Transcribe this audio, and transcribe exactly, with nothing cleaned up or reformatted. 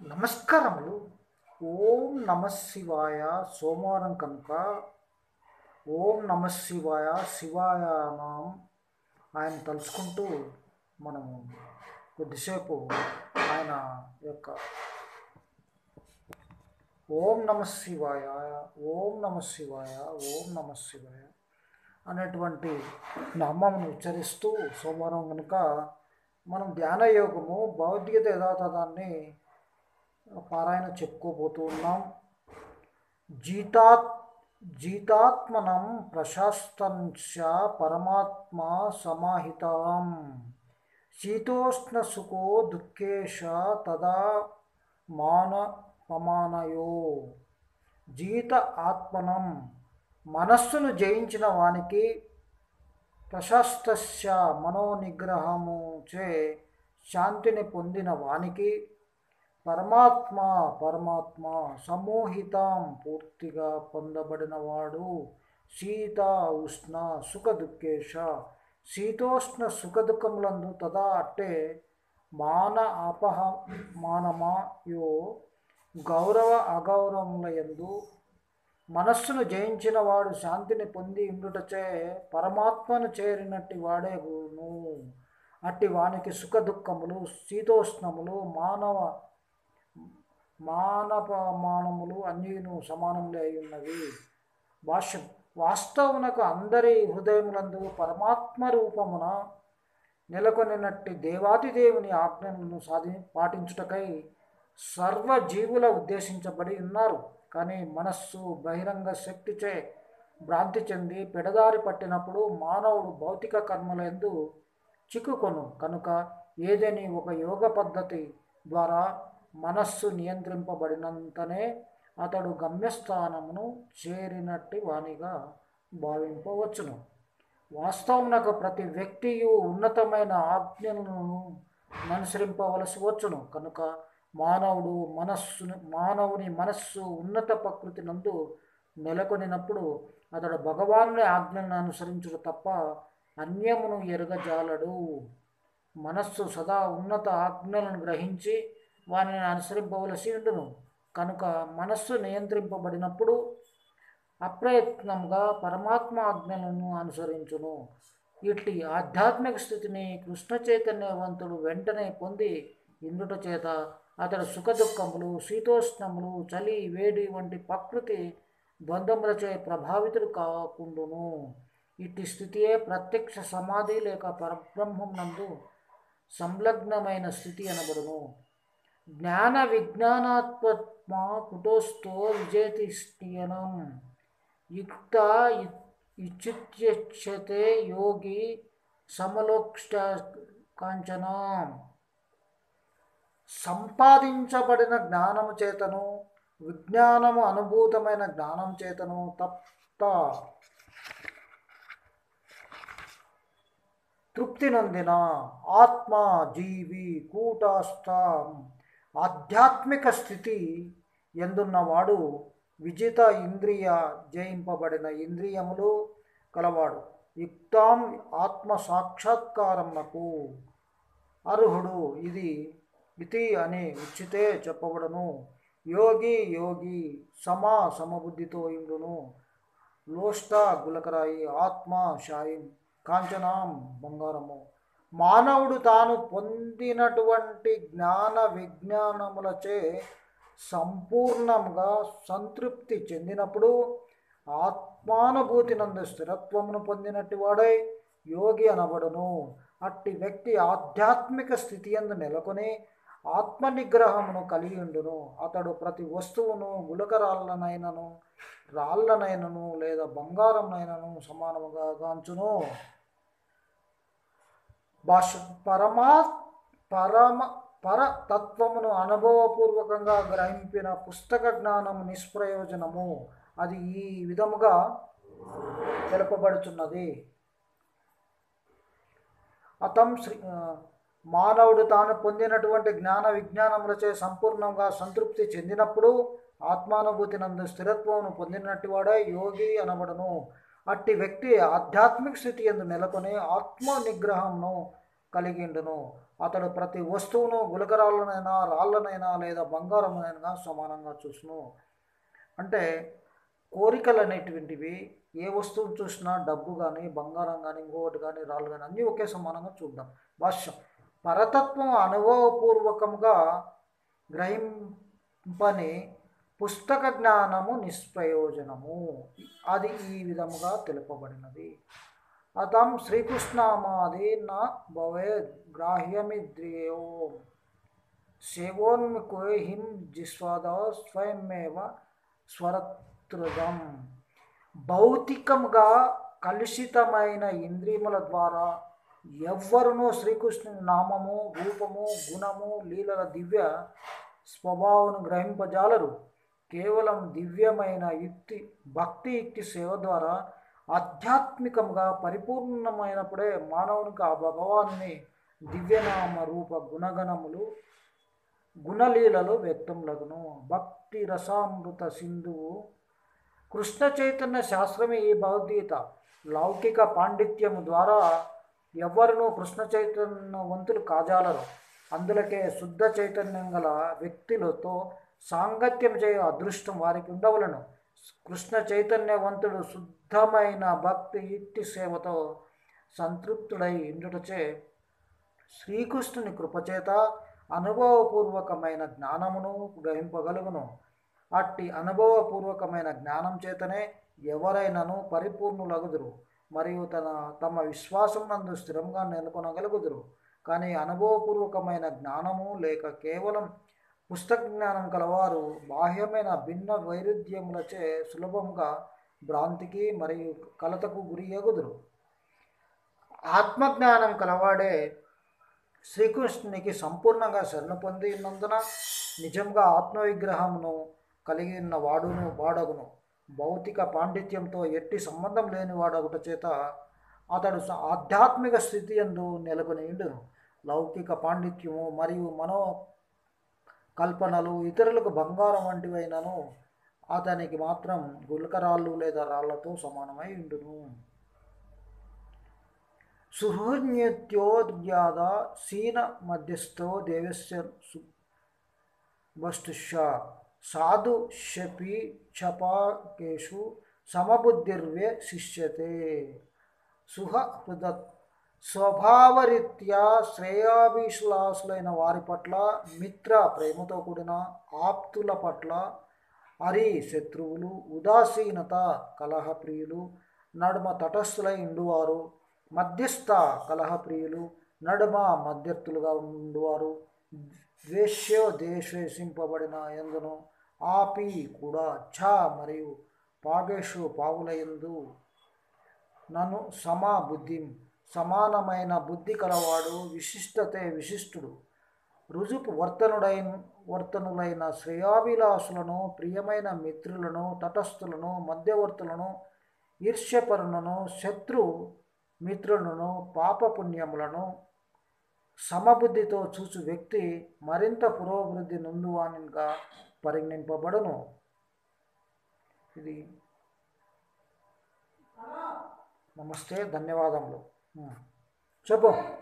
నమస్కారములు. ఓం నమ శివాయ. సోమవారం కనుక ఓం నమ శివాయ, శివాయనాం ఆయన తలుచుకుంటూ మనము కొద్దిసేపు ఆయన యొక్క ఓం నమ శివాయ, ఓం నమ శివాయ, ఓం నమ శివాయ అనేటువంటి నామాన్ని ఉచ్చరిస్తూ సోమవారం కనుక మనం ధ్యాన యోగము భౌతికత యథాతథాన్ని పారాయణ చెప్పుకోబోతూ ఉన్నాం. జీతాత్ జీతాత్మనం ప్రశాస్తంశ పరమాత్మ సమాహితాం శీతోష్ణ సుఖో దుఃఖేశ తదా మాన పమానయో. జీత ఆత్మనం మనస్సును జయించిన వానికి ప్రశాస్తస్య మనోనిగ్రహము చే శాంతిని పొందిన వానికి పరమాత్మ పరమాత్మ సమూహితం పూర్తిగా పొందబడినవాడు. శీత ఉష్ణ సుఖ దుఃఖేశ శీతోష్ణ సుఖ దుఃఖములందు తదా అట్టే మాన అపహ మానమాయో గౌరవ అగౌరవములయందు మనస్సును జయించిన వాడు శాంతిని పొంది ఉండుటచే పరమాత్మను చేరినట్టి వాడేగును. అట్టి వానికి సుఖ దుఃఖములు శీతోష్ణములు మానవ మానపమానములు అన్నీను సమానములే అయి ఉన్నవి. భాష్యం. వాస్తవునకు అందరి హృదయములందు పరమాత్మ రూపమున నెలకొనినట్టి దేవాదిదేవుని ఆజ్ఞలను సాధి పాటించుటకై సర్వజీవుల ఉద్దేశించబడి ఉన్నారు. కానీ మనస్సు బహిరంగ శక్తిచే భ్రాంతి చెంది పెడదారి పట్టినప్పుడు మానవుడు భౌతిక కర్మలందు చిక్కుకొను. కనుక ఏదని ఒక యోగ పద్ధతి ద్వారా మనస్సు నియంత్రింపబడినంతనే అతడు గమ్యస్థానమును చేరినట్టి వానిగా భావింపవచ్చును. వాస్తవమునకు ప్రతి వ్యక్తియు ఉన్నతమైన ఆజ్ఞలను అనుసరింపవలసి వచ్చును. కనుక మానవుడు మనస్సును మానవుని మనస్సు ఉన్నత ప్రకృతి నందు నెలకొనినప్పుడు అతడు భగవానుని ఆజ్ఞలను అనుసరించుడు తప్ప అన్యమును ఎరగజాలడు. మనస్సు సదా ఉన్నత ఆజ్ఞలను గ్రహించి వారిని అనుసరింపవలసి ఉండును. కనుక మనస్సు నియంత్రింపబడినప్పుడు అప్రయత్నంగా పరమాత్మ ఆజ్ఞలను అనుసరించును. ఇట్టి ఆధ్యాత్మిక స్థితిని కృష్ణ చైతన్యవంతుడు వెంటనే పొంది ఇందుట చేత అతడు సుఖ దుఃఖములు శీతోష్ణములు చలి వేడి వంటి ప్రకృతి ద్వంద్వములచే ప్రభావితుడు కాకుండును. ఇట్టి స్థితియే ప్రత్యక్ష సమాధి లేక పరబ్రహ్మం నందు సంలగ్నమైన స్థితి అనబడును. జ్ఞాన విజ్ఞానాత్మ కుటోస్థో విజేతిష్ఠియనం యుక్త ఇచ్యుచ్యతే యోగి సమలోక్ష కాంచనం. సంపాదించబడిన జ్ఞానము చేతను విజ్ఞానము అనుభూతమైన జ్ఞానం చేతను తప్ప తృప్తి నొందిన ఆత్మ జీవి కూటస్థ ఆధ్యాత్మిక స్థితి ఎందున్నవాడు విజిత ఇంద్రియ జయింపబడిన ఇంద్రియములు కలవాడు. యుక్తాం ఆత్మ సాక్షాత్కారమునకు అర్హుడు. ఇది ఇతి అని ఉచితే చెప్పబడను. యోగి యోగి సమా సమబుద్ధితో ఇండును. లోష్ట గులకరాయి ఆత్మ షాయిం కాంచనాం బంగారము. మానవుడు తాను పొందినటువంటి జ్ఞాన విజ్ఞానములచే సంపూర్ణంగా సంతృప్తి చెందినప్పుడు ఆత్మానుభూతి నందు స్థిరత్వమును పొందినట్టి వాడై యోగి అనబడును. అట్టి వ్యక్తి ఆధ్యాత్మిక స్థితి యందు నెలకొని ఆత్మ నిగ్రహమును కలిగి ఉండును. అతడు ప్రతి వస్తువును గులకరాళ్ళనైనను రాళ్ళనైనను లేదా బంగారంనైనను సమానముగా గాంచును. భాష. పరమా పరమ పరతత్వమును అనుభవపూర్వకంగా గ్రహింపిన పుస్తక జ్ఞానము నిష్ప్రయోజనము. అది ఈ విధముగా తెలుపబడుచున్నది. అతం శ్రీ మానవుడు తాను పొందినటువంటి జ్ఞాన విజ్ఞానములచే సంపూర్ణంగా సంతృప్తి చెందినప్పుడు ఆత్మానుభూతి నందు స్థిరత్వమును పొందినట్టి వాడే యోగి అనబడును. అట్టి వ్యక్తి ఆధ్యాత్మిక స్థితి యందు నెలకొని ఆత్మ నిగ్రహమును కలిగిండును. అతడు ప్రతి వస్తువును గులకరాళ్ళనైనా రాళ్ళనైనా లేదా బంగారమైనా సమానంగా చూసును. అంటే కోరికలు అనేటువంటివి ఏ వస్తువును చూసినా డబ్బు కానీ బంగారం కానీ ఇంకొకటి కానీ రాళ్ళు కానీ అన్నీ ఒకే సమానంగా చూద్దాం. భాష్యం. పరతత్వం అనుభవపూర్వకంగా గ్రహింపని పుస్తక జ్ఞానము నిష్ప్రయోజనము. అది ఈ విధముగా తెలుపబడినది. అతం శ్రీకృష్ణామాది నా భవేద్ గ్రాహ్యమిద్రియో సేవోన్ముఖో హిం జిస్వాద స్వయమేవ స్వరతృదం. భౌతికంగా కలుషితమైన ఇంద్రియముల ద్వారా ఎవ్వరునూ శ్రీకృష్ణుని నామము, రూపము, గుణము, లీలల దివ్య స్వభావను గ్రహింపజాలరు. కేవలం దివ్యమైన యుక్తి, భక్తి యుక్తి సేవ ద్వారా ఆధ్యాత్మికంగా పరిపూర్ణమైనప్పుడే మానవునికి ఆ భగవాన్ని దివ్యనామ రూప గుణగణములు గుణలీలలు వ్యక్తములగును. భక్తి రసామృత సింధువు కృష్ణ చైతన్య శాస్త్రమే ఈ భగవద్గీత. లౌకిక పాండిత్యము ద్వారా ఎవ్వరునూ కృష్ణ చైతన్యవంతులు కాజాలరు. అందులకే శుద్ధ చైతన్యం గల వ్యక్తులతో సాంగత్యం చేయ అదృష్టం వారికి ఉండవలను. కృష్ణ చైతన్యవంతుడు శుద్ధమైన భక్తి యుక్తి సేవతో సంతృప్తుడై ఇందుటచే శ్రీకృష్ణుని కృపచేత అనుభవపూర్వకమైన జ్ఞానమును గ్రహింపగలుగును. అట్టి అనుభవపూర్వకమైన జ్ఞానం చేతనే ఎవరైనాను పరిపూర్ణులగుదురు మరియు తన తమ విశ్వాసం నందు స్థిరంగా నెలకొనగలుగుదురు. కానీ అనుభవపూర్వకమైన జ్ఞానము లేక కేవలం పుస్తక జ్ఞానం కలవారు బాహ్యమైన భిన్న వైరుధ్యములచే సులభంగా భ్రాంతికి మరియు కలతకు గురి ఎగుదురు. ఆత్మజ్ఞానం కలవాడే శ్రీకృష్ణునికి సంపూర్ణంగా శరణ పొంది ఉన్నందున నిజంగా ఆత్మవిగ్రహమును కలిగి ఉన్న వాడును వాడగును. భౌతిక పాండిత్యంతో ఎట్టి సంబంధం లేని వాడగుట చేత అతడు ఆధ్యాత్మిక స్థితి యందు నెలకొని ఉండును. లౌకిక పాండిత్యము మరియు మనో కల్పనలు ఇతరులకు బంగారం వంటివైనను అతనికి మాత్రం గులకరాళ్ళు లేదా రాళ్లతో సమానమై ఉండును. సుహృన్యత్యోద్యాద సీన మధ్యస్థో దేవస్య వస్తుష సాధు శపి చపాకేషు సమబుద్ధిర్వే శిష్యతే. సుహృద స్వభావరీత్యా శ్రేయాభిలాషులైన వారి పట్ల మిత్ర ప్రేమతో కూడిన ఆప్తుల పట్ల అరి శత్రువులు, ఉదాసీనత కలహప్రియులు, నడుమ తటస్థులై ఉండువారు, మధ్యస్థ కలహప్రియులు, నడుమ మధ్యర్థులుగా ఉండువారు, ద్వేష్యో ద్వేషింపబడిన ఎందును ఆపి కూడా ఛ మరియు పాగేషు పావులయందు నన్ను సమా బుద్ధి సమానమైన బుద్ధి కలవాడు విశిష్టతే విశిష్టుడు. రుజుపు వర్తనుడైన వర్తనులైన శ్రేయాభిలాషులను, ప్రియమైన మిత్రులను, తటస్థులను, మధ్యవర్తులను, ఈర్ష్యపరులను, శత్రు మిత్రులను, పాపపుణ్యములను సమబుద్ధితో చూచు వ్యక్తి మరింత పురోభివృద్ధి నొందువానిగా పరిగణింపబడును. ఇది నమస్తే, ధన్యవాదములు. చెప్పు.